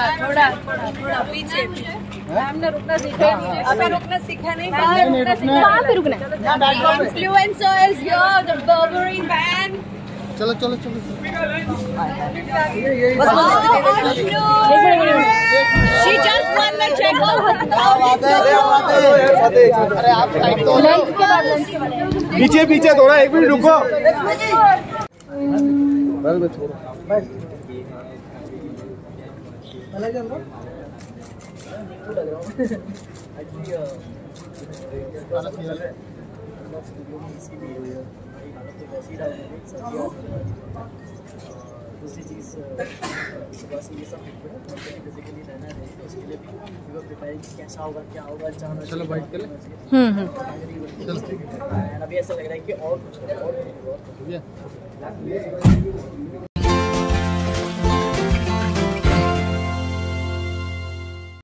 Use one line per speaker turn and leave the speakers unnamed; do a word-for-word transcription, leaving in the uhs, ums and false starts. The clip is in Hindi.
थोड़ा थोड़ा थोड़ा थोड़ा पीछे। हमने रुकना सीखा ही नहीं। अबे रुकना सीखा नहीं। कहाँ पे रुकना? Influencer is here, the Burberry man.
चलो चलो चलो।
She just won the checker.
अरे आप साइड तो
लंच के बाद लंच के बाद
पीछे पीछे थोड़ा एक मिनट रुको।
बस बस छोड़ो बस। अलग है ना?
दूसरी चीज़ सुबह से ये सब बेसिकली रहना है तो उसके लिए भी प्रिपेयरिंग कैसा होगा क्या होगा जाना।
चलो बाइक के लिए।
हम्म हम्म।
अभी ऐसा लग रहा है कि और कुछ और